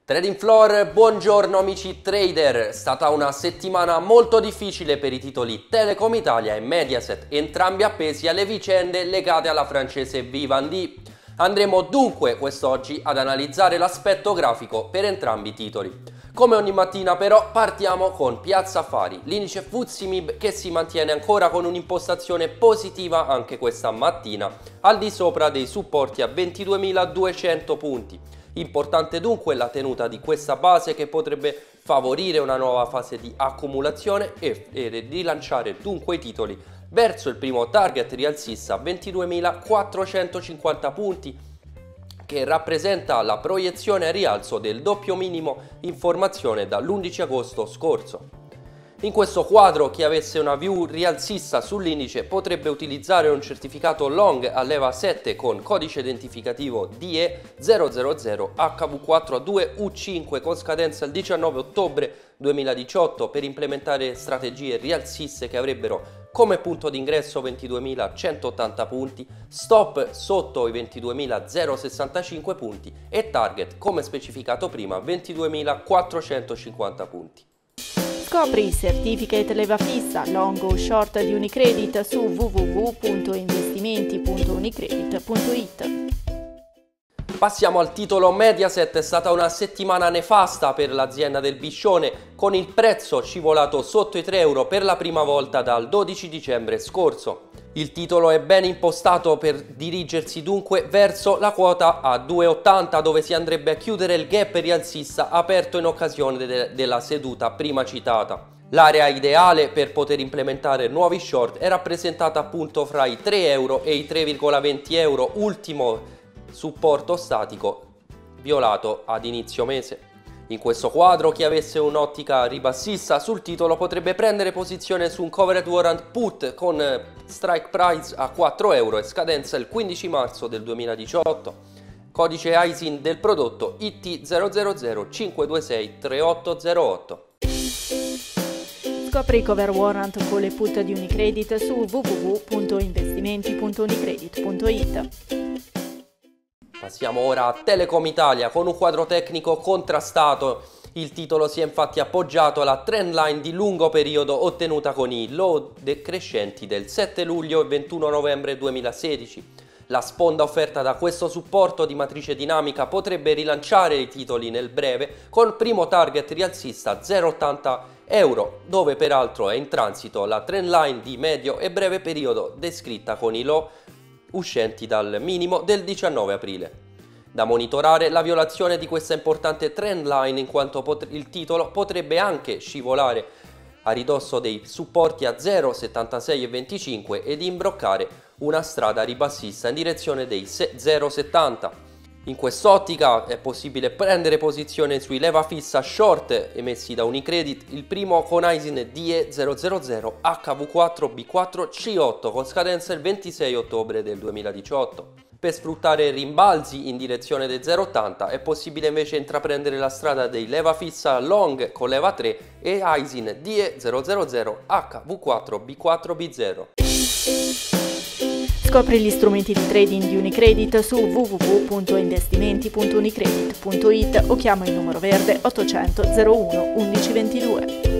Trading Floor, buongiorno amici trader. È stata una settimana molto difficile per i titoli Telecom Italia e Mediaset, entrambi appesi alle vicende legate alla francese Vivendi. Andremo dunque quest'oggi ad analizzare l'aspetto grafico per entrambi i titoli. Come ogni mattina però partiamo con Piazza Affari, l'indice FTSE MIB che si mantiene ancora con un'impostazione positiva anche questa mattina, al di sopra dei supporti a 22.200 punti. Importante dunque la tenuta di questa base che potrebbe favorire una nuova fase di accumulazione e rilanciare dunque i titoli verso il primo target rialzista a 22.450 punti, che rappresenta la proiezione a rialzo del doppio minimo in formazione dall'11 agosto scorso. In questo quadro chi avesse una view rialzista sull'indice potrebbe utilizzare un certificato long a leva 7 con codice identificativo DE000HV4A2U5 con scadenza il 19 ottobre 2018 per implementare strategie rialziste che avrebbero come punto d'ingresso 22.180 punti, stop sotto i 22.065 punti e target come specificato prima 22.450 punti. Scopri i certificate leva fissa, long o short di Unicredit su www.investimenti.unicredit.it. Passiamo al titolo Mediaset. È stata una settimana nefasta per l'azienda del Biscione, con il prezzo scivolato sotto i 3 euro per la prima volta dal 12 dicembre scorso. Il titolo è ben impostato per dirigersi dunque verso la quota a 2,80 dove si andrebbe a chiudere il gap rialzista aperto in occasione della seduta prima citata. L'area ideale per poter implementare nuovi short è rappresentata appunto fra i 3 euro e i 3,20 euro, ultimo supporto statico violato ad inizio mese. In questo quadro chi avesse un'ottica ribassista sul titolo potrebbe prendere posizione su un covered warrant put con strike price a 4 euro e scadenza il 15 marzo del 2018. Codice ISIN del prodotto IT00052638808. Scopri i cover warrant con le put di Unicredit su www.investimenti.unicredit.it. Passiamo ora a Telecom Italia con un quadro tecnico contrastato. Il titolo si è infatti appoggiato alla trendline di lungo periodo ottenuta con i low decrescenti del 7 luglio e 21 novembre 2016. La sponda offerta da questo supporto di matrice dinamica potrebbe rilanciare i titoli nel breve con primo target rialzista 0,80 euro, dove peraltro è in transito la trendline di medio e breve periodo descritta con i low uscenti dal minimo del 19 aprile. Da monitorare la violazione di questa importante trendline in quanto il titolo potrebbe anche scivolare a ridosso dei supporti a 0,76,25 ed imbroccare una strada ribassista in direzione dei 0,70. In quest'ottica è possibile prendere posizione sui leva fissa short emessi da Unicredit, il primo con ISIN DE000HV4B4C8 con scadenza il 26 ottobre del 2018. Per sfruttare rimbalzi in direzione dei 0,80 è possibile invece intraprendere la strada dei leva fissa long con leva 3 e ISIN DE000HV4B4B0. Scopri gli strumenti di trading di Unicredit su www.investimenti.unicredit.it o chiama il numero verde 800 01 11 22.